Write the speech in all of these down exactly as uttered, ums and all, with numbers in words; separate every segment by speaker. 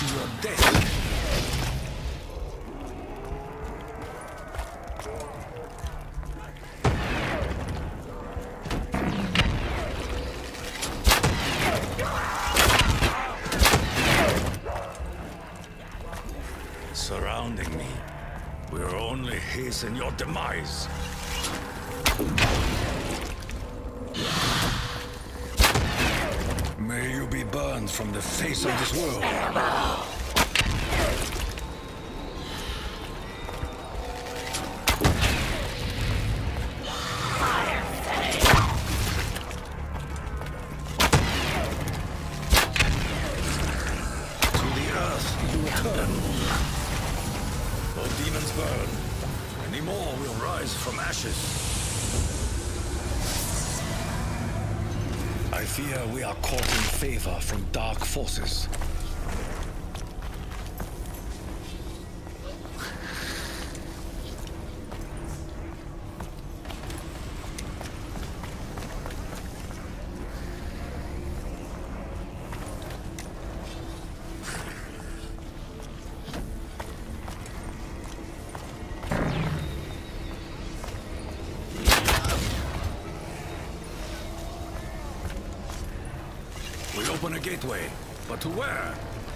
Speaker 1: to your death. Surrounding me will only hasten your demise. May you be burned from the face of this world. To the earth you return. Though demons burn, many more will rise from ashes. I fear we are caught in favor from dark forces. We open a gateway, but to where?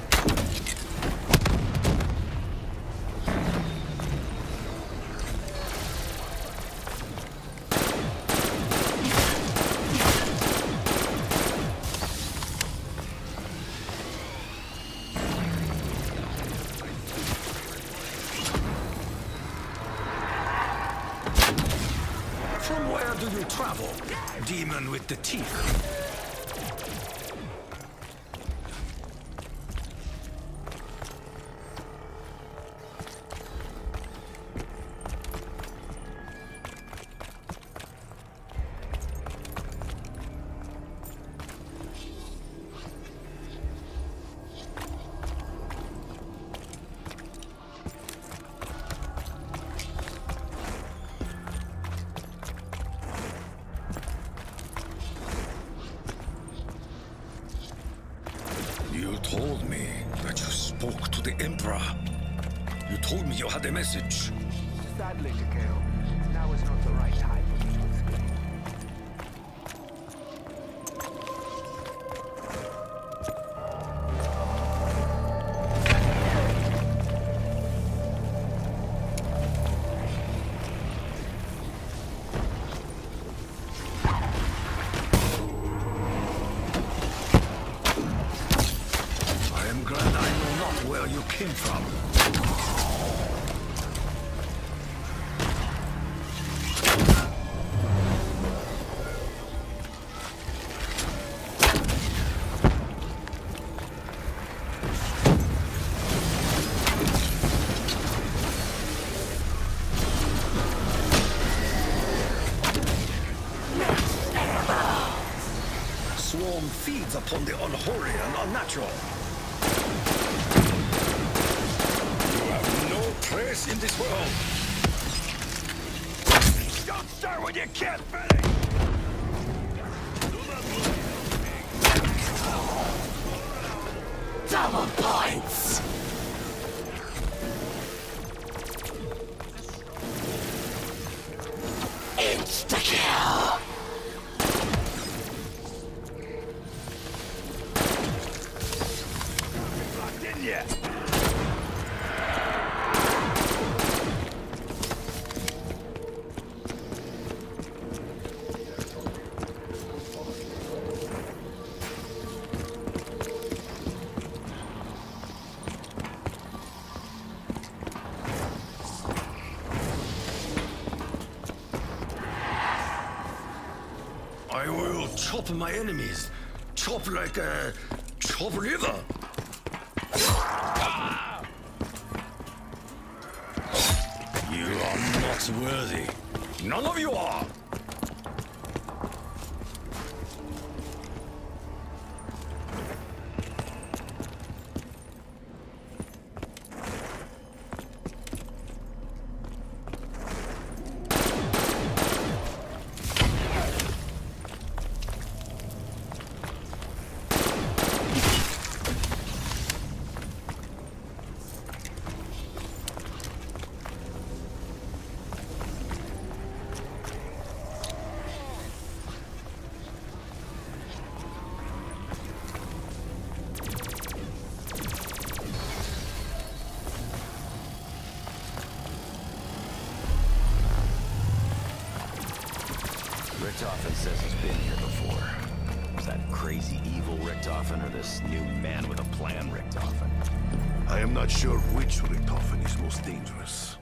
Speaker 1: From where do you travel, demon with the teeth? You told me that you spoke to the Emperor. You told me you had a message.
Speaker 2: Sadly, Takeo, now is not the right time for me to explain.
Speaker 1: Where you came from. Swarm feeds upon the unholy and unnatural. Place in this world. Don't start when you can't finish.
Speaker 3: Double points. Insta kill.
Speaker 1: Locked in yet? I will chop my enemies. Chop like a chop liver. You are not worthy. None of you are.
Speaker 4: Richtofen says he's been here before. Is that crazy evil Richtofen or this new man with a plan Richtofen?
Speaker 5: I am not sure which Richtofen is most dangerous.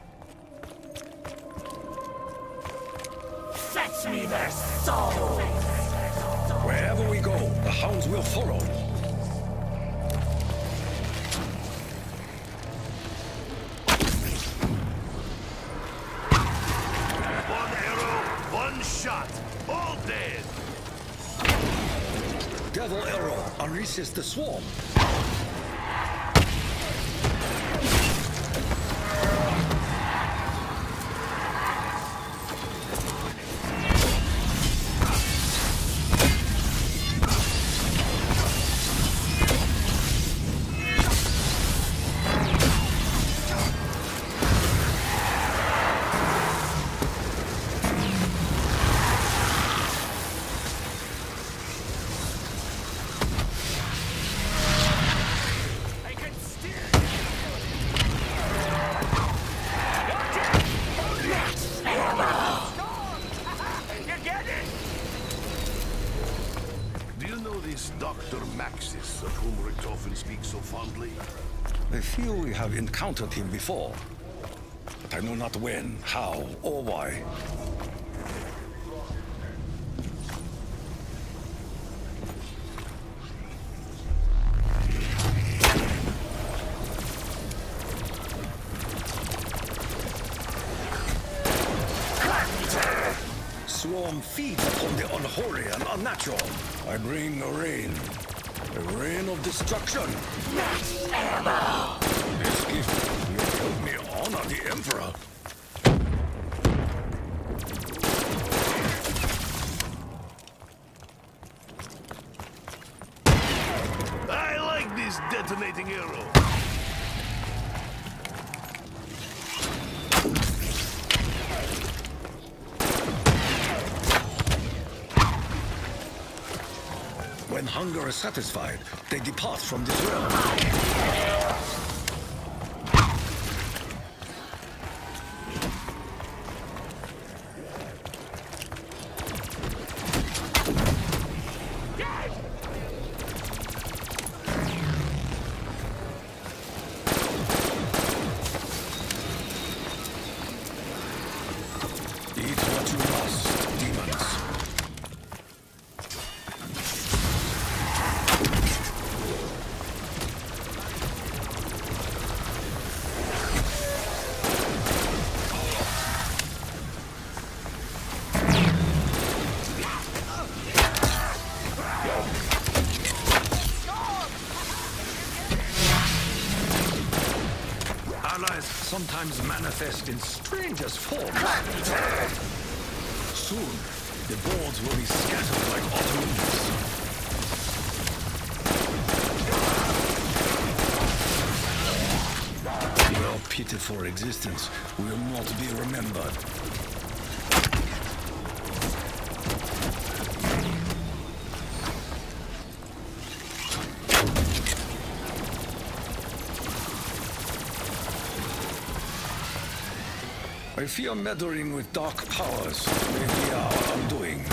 Speaker 3: Fetch me their souls!
Speaker 1: Wherever we go, the hounds will follow.
Speaker 5: One arrow, one shot, all dead.
Speaker 1: Devil arrow unleashes the swarm.
Speaker 5: Doctor Maxis, of whom Richtofen speaks so fondly?
Speaker 1: I feel we have encountered him before, but I know not when, how, or why. Swarm feeds upon the unholy and unnatural. I bring a rain, a rain of destruction.
Speaker 3: Max ammo!
Speaker 1: This gift will help me honor the Emperor.
Speaker 5: I like this detonating arrow.
Speaker 1: When hunger is satisfied, they depart from this realm. Eat what you must, demons. Allies sometimes manifest in strangest forms. Soon, the boards will be scattered like autumn leaves. Your pitiful existence will not be remembered. I fear meddling with dark powers may be our undoing.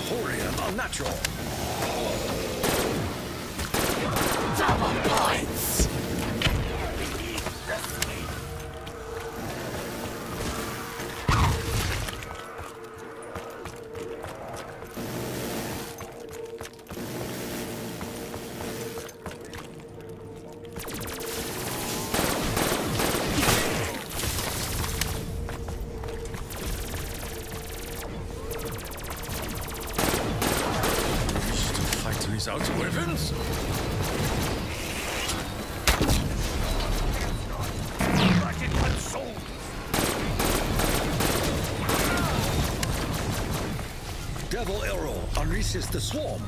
Speaker 1: wholly and unnatural.
Speaker 3: Double points!
Speaker 1: Out of weapons? Devil arrow unleashes the swarm.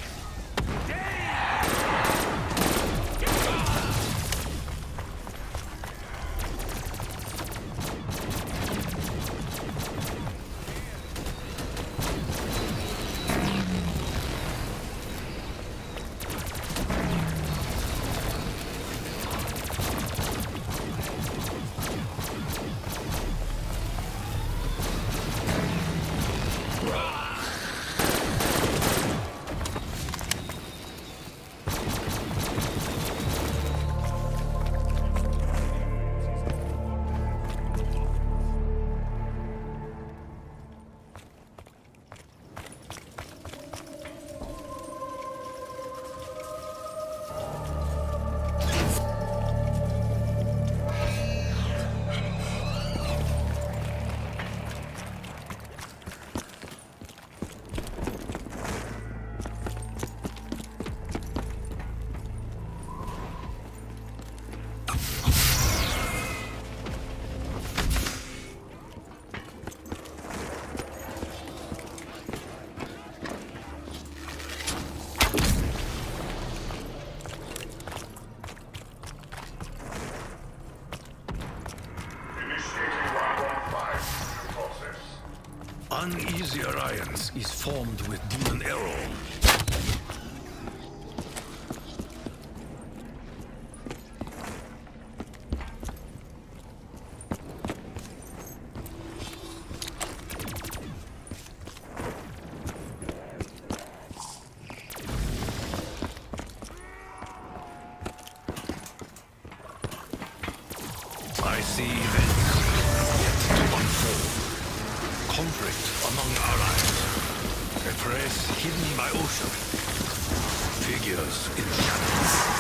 Speaker 1: Uneasy alliance is formed with Demon Arrow. I see events yet to unfold. Conflict among allies. A press hidden by ocean. Figures in shadows.